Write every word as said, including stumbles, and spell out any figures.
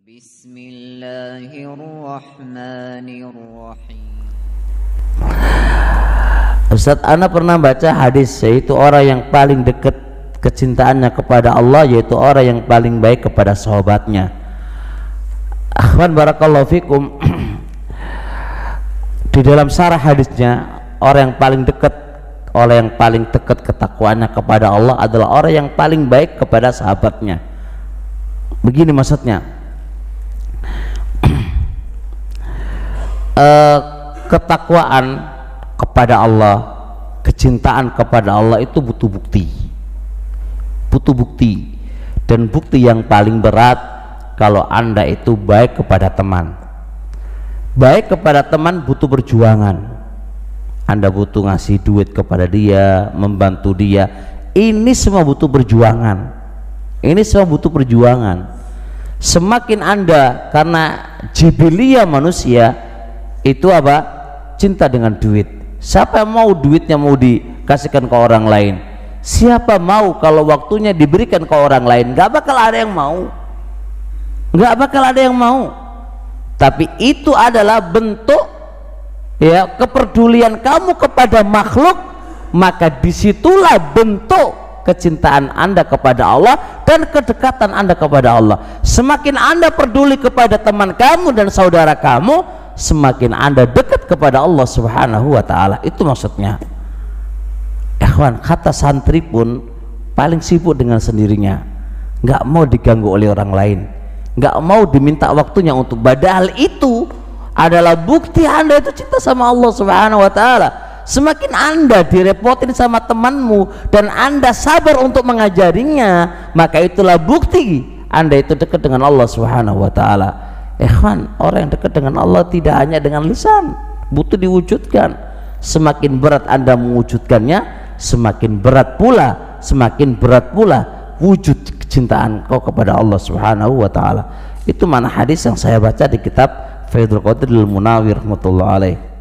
Bismillahirrahmanirrahim. Ustaz, ana pernah baca hadis yaitu orang yang paling dekat kecintaannya kepada Allah yaitu orang yang paling baik kepada sahabatnya. Akhwan barakallahu fikum. Di dalam syarah hadisnya, orang yang paling dekat, orang yang paling dekat ketakwaannya kepada Allah adalah orang yang paling baik kepada sahabatnya. Begini maksudnya. Uh, ketakwaan kepada Allah, kecintaan kepada Allah itu butuh bukti, butuh bukti, dan bukti yang paling berat kalau Anda itu baik kepada teman. Baik kepada teman butuh perjuangan. Anda butuh ngasih duit kepada dia, membantu dia. Ini semua butuh perjuangan. Ini semua butuh perjuangan. Semakin Anda, karena jibiliyah manusia itu apa? Cinta dengan duit. Siapa yang mau duitnya mau dikasihkan ke orang lain? Siapa mau kalau waktunya diberikan ke orang lain? Gak bakal ada yang mau. Gak bakal ada yang mau. Tapi itu adalah bentuk ya kepedulian kamu kepada makhluk, maka disitulah bentuk kecintaan Anda kepada Allah dan kedekatan Anda kepada Allah. Semakin Anda peduli kepada teman kamu dan saudara kamu, semakin Anda dekat kepada Allah Subhanahu wa ta'ala. Itu maksudnya. Ikhwan, kata santri pun paling sibuk dengan sendirinya, nggak mau diganggu oleh orang lain, nggak mau diminta waktunya untuk badal. Itu adalah bukti Anda itu cinta sama Allah Subhanahu wa ta'ala. Semakin Anda direpotin sama temanmu dan Anda sabar untuk mengajarinya, maka itulah bukti Anda itu dekat dengan Allah Subhanahu wa ta'ala. Ikhwan, orang yang dekat dengan Allah tidak hanya dengan lisan, butuh diwujudkan. Semakin berat Anda mewujudkannya, semakin berat pula, semakin berat pula wujud kecintaan kau kepada Allah Subhanahu wa ta'ala. Itu mana hadis yang saya baca di kitab Faidul Qadiril Munawwir rahmatullahi alaih.